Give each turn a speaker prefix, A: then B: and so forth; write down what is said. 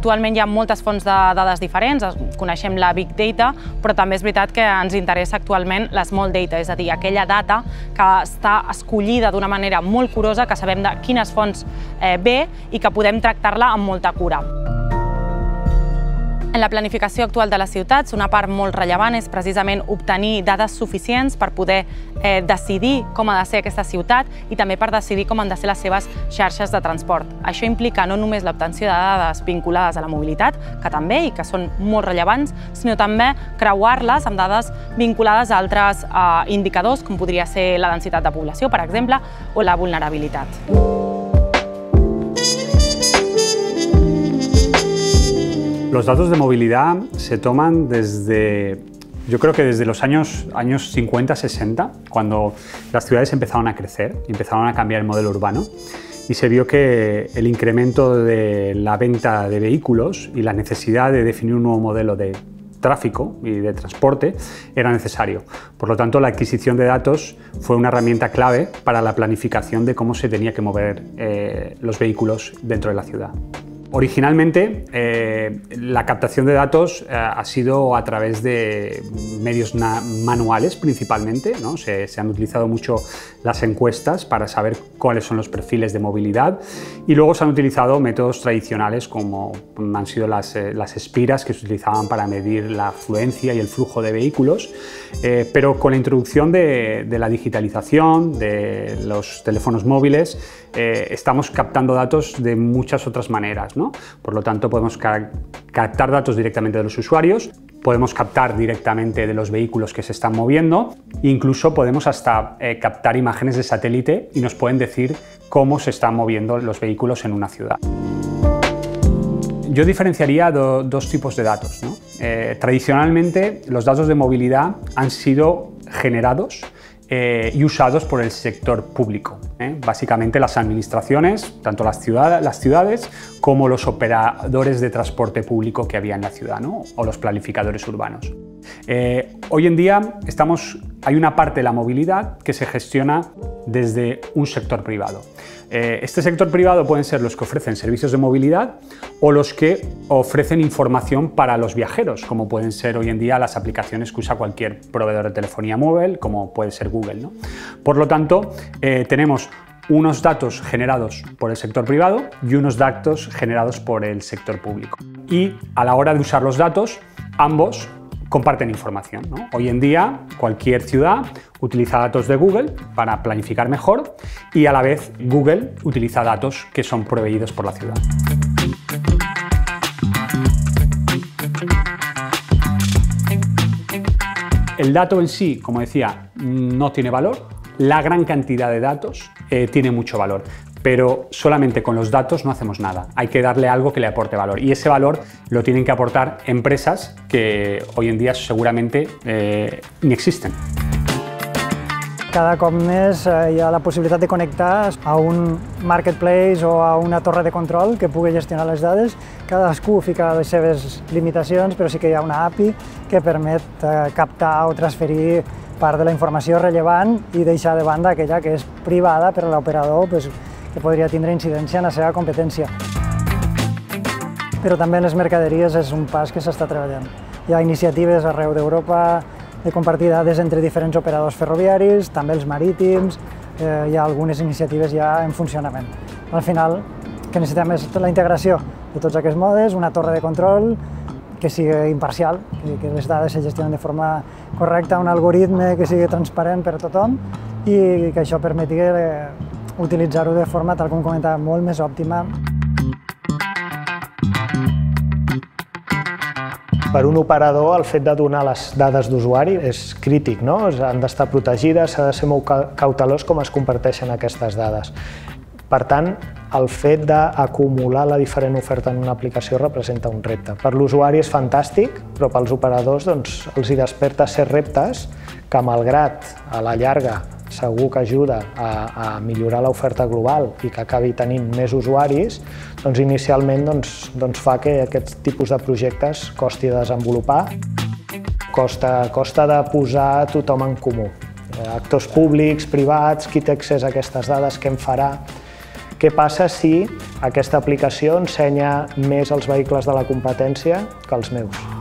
A: Actualment hi ha moltes fonts de dades diferents, coneixem la Big Data, però també és veritat que ens interessa actualment la Small Data, és a dir, aquella data que està escollida d'una manera molt curosa, que sabem de quines fonts ve i que podem tractar-la amb molta cura. En la planificació actual de les ciutats, una part molt rellevant és precisament obtenir dades suficients per poder decidir com ha de ser aquesta ciutat i també per decidir com han de ser les seves xarxes de transport. Això implica no només l'obtenció de dades vinculades a la mobilitat, que també i que són molt rellevants, sinó també creuar-les amb dades vinculades a altres indicadors, com podria ser la densitat de població, per exemple, o la vulnerabilitat.
B: Los datos de movilidad se toman yo creo que desde los años 50-60, cuando las ciudades empezaron a crecer, empezaron a cambiar el modelo urbano y se vio que el incremento de la venta de vehículos y la necesidad de definir un nuevo modelo de tráfico y de transporte era necesario. Por lo tanto, la adquisición de datos fue una herramienta clave para la planificación de cómo se tenía que mover los vehículos dentro de la ciudad. Originalmente, la captación de datos ha sido a través de medios manuales principalmente, ¿no? Se han utilizado mucho las encuestas para saber cuáles son los perfiles de movilidad y luego se han utilizado métodos tradicionales como han sido las espiras que se utilizaban para medir la afluencia y el flujo de vehículos, pero con la introducción de la digitalización, de los teléfonos móviles, estamos captando datos de muchas otras maneras, ¿no? Por lo tanto, podemos captar datos directamente de los usuarios, podemos captar directamente de los vehículos que se están moviendo, incluso podemos hasta captar imágenes de satélite y nos pueden decir cómo se están moviendo los vehículos en una ciudad. Yo diferenciaría dos tipos de datos, ¿no? Tradicionalmente, los datos de movilidad han sido generados y usados por el sector público. Básicamente las administraciones, tanto las ciudades como los operadores de transporte público que había en la ciudad, ¿no? O los planificadores urbanos. Hoy en día hay una parte de la movilidad que se gestiona desde un sector privado. Este sector privado pueden ser los que ofrecen servicios de movilidad o los que ofrecen información para los viajeros, como pueden ser hoy en día las aplicaciones que usa cualquier proveedor de telefonía móvil, como puede ser Google, ¿no? Por lo tanto, tenemos unos datos generados por el sector privado y unos datos generados por el sector público. Y a la hora de usar los datos, ambos comparten información, ¿no? Hoy en día, cualquier ciudad utiliza datos de Google para planificar mejor y a la vez Google utiliza datos que son proveídos por la ciudad. El dato en sí, como decía, no tiene valor. La gran cantidad de datos tiene mucho valor, pero solamente con los datos no hacemos nada. Hay que darle algo que le aporte valor y ese valor lo tienen que aportar empresas que hoy en día seguramente ni existen.
C: Cada cop més hi ha la possibilitat de connectar a un marketplace o a una torre de control que pugui gestionar les dades. Cadascú fica les seves limitacions, però sí que hi ha una API que permet captar o transferir part de la informació rellevant i deixar de banda aquella que és privada per a l'operador, que podria tindre incidència en la seva competència. Però també en les mercaderies és un pas que s'està treballant. Hi ha iniciatives arreu d'Europa de compartir dades entre diferents operadors ferroviaris, també els marítims, hi ha algunes iniciatives ja en funcionament. Al final, el que necessitem és la integració de tots aquests modes, una torre de control que sigui imparcial, que les dades se gestionen de forma correcta, un algoritme que sigui transparent per a tothom i que això permeti utilitzar-ho de forma, tal com comentava, molt més òptima.
D: Per un operador, el fet de donar les dades d'usuari és crític, no? Han d'estar protegides, s'ha de ser molt cautelós com es comparteixen aquestes dades. Per tant, el fet d'acumular la diferent oferta en una aplicació representa un repte. Per l'usuari és fantàstic, però pels operadors els hi desperta ser reptes que, malgrat a la llarga segur que ajuda a millorar l'oferta global i que acabi tenint més usuaris, doncs inicialment fa que aquest tipus de projectes costi de desenvolupar, costa de posar tothom en comú. Actors públics, privats, qui té accés a aquestes dades, què en farà? Què passa si aquesta aplicació ensenya més els vehicles de la competència que els meus.